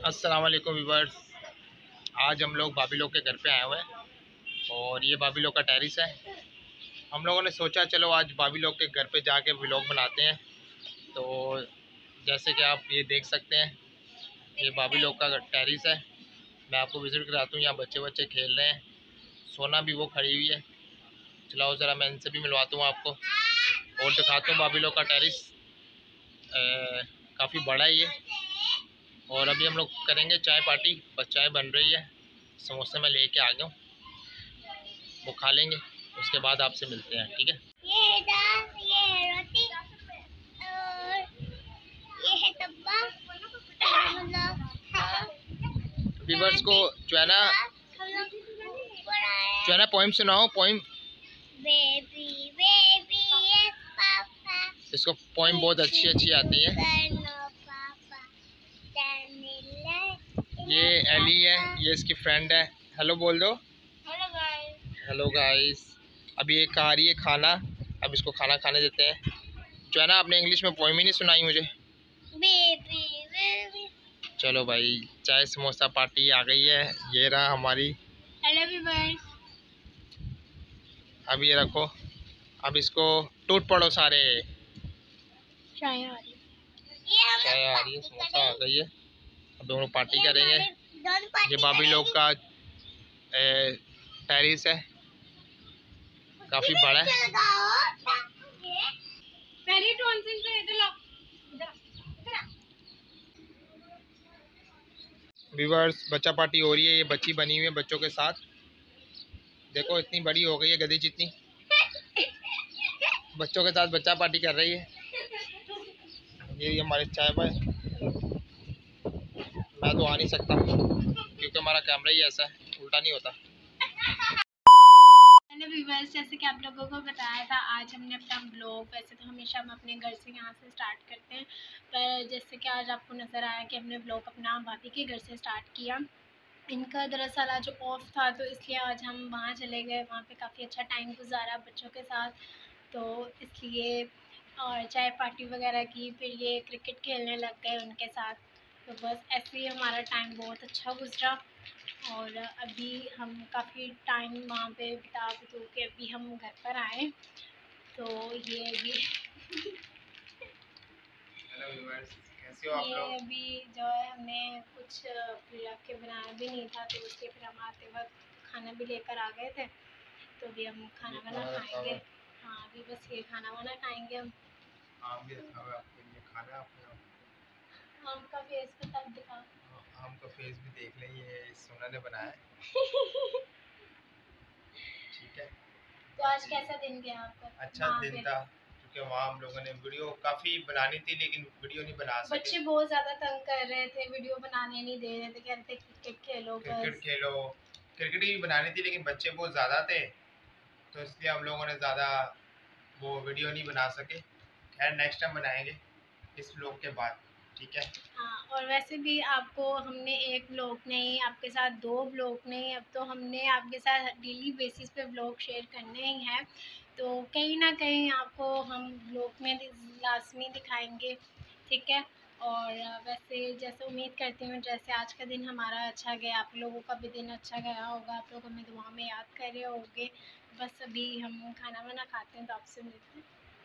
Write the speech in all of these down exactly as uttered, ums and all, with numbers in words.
अस्सलाम वालेकुम व्यूअर्स। आज हम लोग भाभी लोग के घर पे आए हुए हैं और ये भाभी लोग का टेरिस है। हम लोगों ने सोचा चलो आज भाभी लोग के घर पे जाके व्लॉग बनाते हैं। तो जैसे कि आप ये देख सकते हैं, ये भाभी लोग का टेरिस है। मैं आपको विजिट कराता हूँ। यहाँ बच्चे बच्चे खेल रहे हैं, सोना भी वो खड़ी हुई है। चलाओ ज़रा मैं इनसे भी मिलवाता हूँ आपको और दिखाता हूँ भाभी लोग का टेरिस। काफ़ी बड़ा ही है। और अभी हम लोग करेंगे चाय पार्टी, बस चाय बन रही है। समोसे में लेके आ गया हूँ, वो खा लेंगे, उसके बाद आपसे मिलते हैं। ठीक है, ये दाल, ये है रोटी और ये है डब्बा। व्यूअर्स को जो है ना जो है ना पोइम सुनाओ। Poem baby baby yes papa. इसको पोइम बहुत अच्छी अच्छी आती है। ये एली है, ये इसकी फ्रेंड है। हेलो बोल दो। Hello guys. Hello guys. अभी ये खा रही है खाना, अब इसको खाना खाने देते हैं। जो है ना आपने इंग्लिश में पोइम ही नहीं सुनाई मुझे। Baby baby. चलो भाई, चाय समोसा पार्टी आ गई है। ये रहा हमारी। Hello viewers. अब ये रखो, अब इसको टूट पड़ो सारे। चाय आ रही चाय आ रही है, समोसा आ गई है। अब दोनों पार्टी करेंगे। ये भाभी लोग का टेरिस है, काफी बड़ा है। व्यूअर्स बच्चा पार्टी हो रही है। ये बच्ची बनी हुई है बच्चों के साथ। देखो इतनी बड़ी हो गई है, गधी जितनी। बच्चों के साथ बच्चा पार्टी कर रही है। ये हमारे चाय भाई। मैं तो आ नहीं सकता क्योंकि हमारा कैमरा ही ऐसा है, उल्टा नहीं होता। हेलो व्यूअर्स, जैसे कि आप लोगों को बताया था, आज हमने अपना ब्लॉग, वैसे तो हमेशा हम अपने घर से यहाँ से स्टार्ट करते हैं, पर जैसे कि आज आपको नज़र आया कि हमने ब्लॉग अपना भाभी के घर से स्टार्ट किया। इनका दरअसल आज ऑफ था तो इसलिए आज हम वहाँ चले गए। वहाँ पे काफ़ी अच्छा टाइम गुजारा बच्चों के साथ, तो इसलिए और चाय पार्टी वगैरह की। फिर ये क्रिकेट खेलने लग गए उनके साथ। तो बस ऐसे ही हमारा टाइम बहुत अच्छा गुजरा और अभी हम काफ़ी टाइम वहाँ पे बिता बितू के अभी हम घर पर आए। तो ये अभी हेलो व्यूअर्स, कैसे हो आप ये लोग? अभी जो है हमने कुछ रख के बनाया भी नहीं था, तो उसके फिर हम आते वक्त खाना भी लेकर आ गए थे। तो अभी हम खाना वाना खाएंगे। हाँ, अभी बस ये खाना वाना खाएंगे हम। आम भी रखा हुआ है आपके लिए, खाना आपने। आम का फेस पे तब दिखा। आम का फेस भी देख लें, ये सोना ने बनाया है। ठीक है। तो आज कैसा दिन गया आपका? अच्छा दिन था, क्योंकि वहाँ हम लोगों ने वीडियो काफ़ी बनानी थी लेकिन वीडियो नहीं बना सके। बच्चे बहुत ज़्यादा तंग कर रहे थे, वीडियो बनाने नहीं दे रहे थे, कह रहे थे क्रिकेट खेलो। क्रिकेट खेलो, क्रिकेट भी बनानी थी लेकिन बच्चे बहुत ज़्यादा थे, तो इसलिए हम लोगों ने ज़्यादा वो वीडियो नहीं बना सके। खैर नेक्स्ट टाइम बनाएंगे इस व्लॉग के बाद। ठीक है। हाँ, और वैसे भी आपको हमने एक व्लॉग नहीं, आपके साथ दो व्लॉग नहीं, अब तो हमने आपके साथ डेली बेसिस पे व्लॉग शेयर करने ही हैं। तो कहीं ना कहीं आपको हम व्लॉग में लाजमी दिखाएंगे। ठीक है। और वैसे जैसे उम्मीद करती हूँ जैसे आज का दिन हमारा अच्छा गया, आप लोगों का भी दिन अच्छा गया होगा, आप लोग हमें दुआ में याद कर रहे होंगे। बस अभी हम खाना वाना खाते हैं तो आपसे मिलते हैं।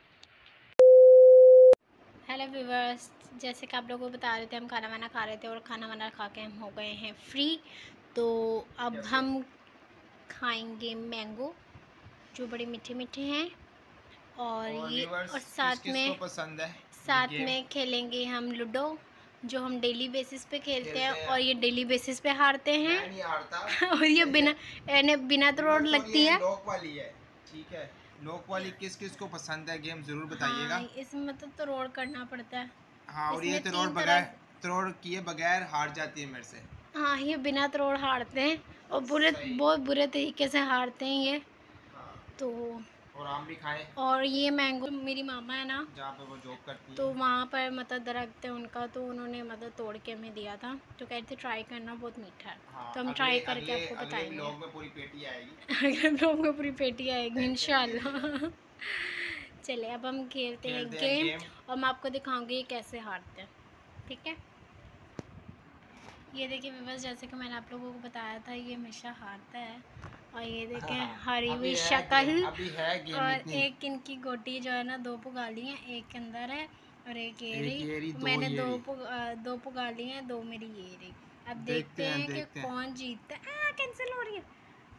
हेलो व्यूवर्स, जैसे कि आप लोगों को बता रहे थे हम खाना वाना खा रहे थे और खाना वाना खा के हम हो गए हैं फ्री। तो अब हम खाएंगे मैंगो जो बड़े मीठे मीठे हैं और, और ये और साथ में पसंद है साथ में खेलेंगे हम लूडो जो हम डेली बेसिस पे खेलते हैं, हैं और ये डेली बेसिस पे हारते हैं। मैं नहीं हारता। और ये बिना बिना तोड़ लगती है। लॉक वाली है। ठीक है, लॉक वाली किस किस को पसंद है गेम जरूर बताइएगा। हाँ, इसमें तो तोड़ करना पड़ता है। हाँ, और ये तोड़ बगैर तोड़ किए बगैर हार जाती है मेरे से। हाँ, ये बिना तोड़ हारते हैं और बुरे बहुत बुरे तरीके से हारते हैं ये। हाँ। तो और आम भी खाएं। और ये मैंगो मेरी मामा है ना जहाँ पे वो जॉब करती है, तो वहाँ पर मतलब दरख्त है उनका, तो उन्होंने मतलब तोड़ के हमें दिया था, तो कहते ट्राई करना बहुत मीठा है। हाँ, तो हम अगले, ट्राई करके अगले, आपको बताएंगे। अगले ब्लॉग में पूरी पेटी आएगी। अगले ब्लॉग में पूरी पेटी आएगी इंशाल्लाह। चले अब हम खेलते हैं गेम, गेम और मैं आपको दिखाऊंगी कैसे हारते हैं। ठीक है। ये देखिए व्यूअर्स, जैसे कि मैंने आप लोगों को बताया था ये हमेशा हारता है। और ये देखें हाँ, हारी अभी हुई है शक्ल। गेम, अभी है गेम और इतनी। एक इनकी गोटी जो है ना दो पुगाली हैं, एक के अंदर है और एक ये एक रही। ये रही, दो मैंने ये दो रही। पुग, अ, दो पुगाली हैं, दो मेरी ये रही। अब देखते देखते हैं, हैं कि देखते हैं। कौन जीतता है। कैंसिल हो रही है।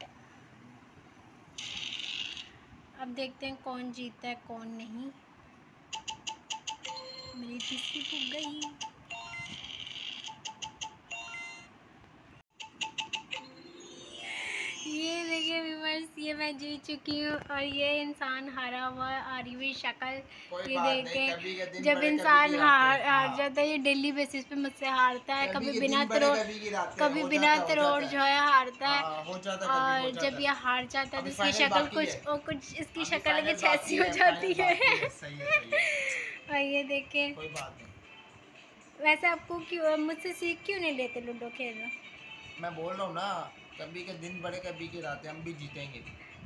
अब देखते हैं कौन जीतता है कौन नहीं। मेरी तीसरी पुग गई। ये देखिए व्यूअर्स, ये मैं जीत चुकी हूँ और ये इंसान हारा हुआ है, हारी हुई शक्ल। ये देखें, जब इंसान हार हार जाता है, ये डेली बेसिस पे मुझसे हारता है, कभी बिना तरोड़ कभी बिना तरोड़ जो है हारता है। और जब ये हार जाता है तो इसकी शक्ल कुछ और कुछ इसकी शक्ल कुछ ऐसी हो जाती है। और ये देखें, वैसे आपको क्यों मुझसे सीख क्यों नहीं लेते लूडो खेलना? मैं बोल रहा हूँ ना, कभी के दिन बड़े कभी के रातें, हम भी जीतेंगे।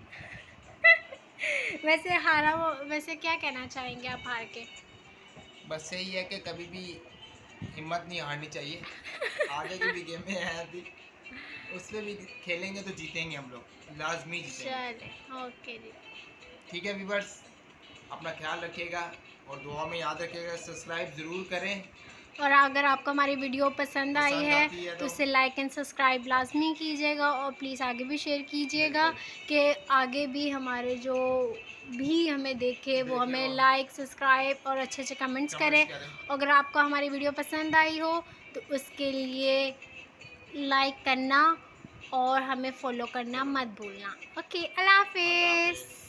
वैसे हारा वो, वैसे क्या कहना चाहेंगे आप हार के? बस यही है कि कभी भी हिम्मत नहीं हारनी चाहिए। आगे की भी गेम में है अभी, उसमें भी खेलेंगे तो जीतेंगे हम लोग, लाजमी जीतेंगे। चले ओके जी, ठीक है व्यूअर्स, अपना ख्याल रखिएगा और दुआ में याद रखिएगा, सब्सक्राइब ज़रूर करें। और अगर आपको हमारी वीडियो पसंद, पसंद आई है, है तो उसे लाइक एंड सब्सक्राइब लाजमी कीजिएगा और प्लीज़ आगे भी शेयर कीजिएगा कि आगे भी हमारे जो भी हमें देखे वो हमें लाइक सब्सक्राइब और अच्छे अच्छे कमेंट्स करें। अगर आपको हमारी वीडियो पसंद आई हो तो उसके लिए लाइक करना और हमें फॉलो करना मत भूलना। ओके, अल्लाह हाफिज़।